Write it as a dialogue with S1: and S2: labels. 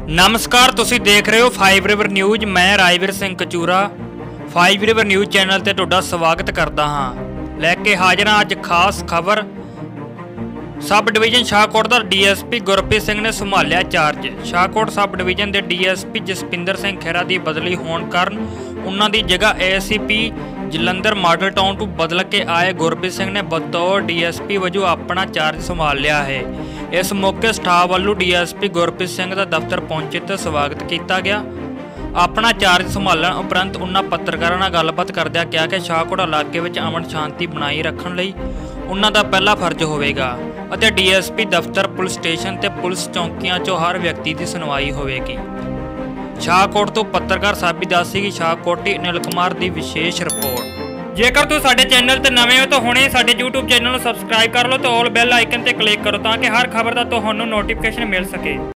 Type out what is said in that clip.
S1: ਨਮਸਕਾਰ, ਤੁਸੀਂ ਦੇਖ ਰਹੇ ਹੋ 5 ਰਿਵਰ ਨਿਊਜ਼। ਮੈਂ Rajveer Singh Kachura 5 river news channel ਤੇ ਤੁਹਾਡਾ ਸਵਾਗਤ ਕਰਦਾ ਹਾਂ। ਲੈ ਕੇ ਹਾਜ਼ਰ ਹਾਂ ਅੱਜ ਖਾਸ ਖਬਰ। ਸਬ ਡਿਵੀਜ਼ਨ ਸ਼ਾਹਕੋਟ ਦਾ ਡੀਐਸਪੀ ਗੁਰਪ੍ਰੀਤ ਸਿੰਘ ਨੇ ਸੰਭਾਲਿਆ ਚਾਰਜ। ਸ਼ਾਹਕੋਟ ਸਬ ਡਿਵੀਜ਼ਨ ਦੇ ਡੀਐਸਪੀ ਜਸਪਿੰਦਰ ਸਿੰਘ ਖਹਿਰਾ ਦੀ ਬਦਲੀ ਹੋਣ ਕਾਰਨ ਉਹਨਾਂ ਦੀ ਜਗ੍ਹਾ ਏਸੀਪੀ ਜਲੰਧਰ ਮਾਡਲ ਟਾਊਨ ਤੋਂ ਬਦਲ ਕੇ ਆਏ ਗੁਰਪ੍ਰੀਤ ਸਿੰਘ ਨੇ ਬਤੌਰ ਡੀਐਸਪੀ ਵਜੋਂ ਆਪਣਾ ਚਾਰਜ ਸੰਭਾਲ ਲਿਆ ਹੈ। इस मौके स्टाफ वालों डीएसपी गुरप्रीत सिंह का दफ्तर पहुंचे तो स्वागत किया गया। अपना चार्ज संभालण उपरंत उन्होंने पत्रकारों नाल गलबात करदਿਆਂ कहा कि शाहकोट इलाके में अमन शांति बनाई रखने लई उन्हां दा पहला फर्ज होवेगा ਅਤੇ डीएसपी दफ्तर पुलिस स्टेशन ते पुलिस चौकियां चों हर व्यक्ति की सुनवाई होवेगी। शाहकोट तो पत्रकार साबी दासी शाहकोटी अनिल कुमार की विशेष रिपोर्ट। जेकर तुम साडे चैनल ते नवे हो तो हुणे साडे यूट्यूब चैनल नूं सबसक्राइब कर लो तो ऑल बैल आइकन ते क्लिक करो ताकि हर खबर दा तुहानूं नोटिफिकेशन मिल सके।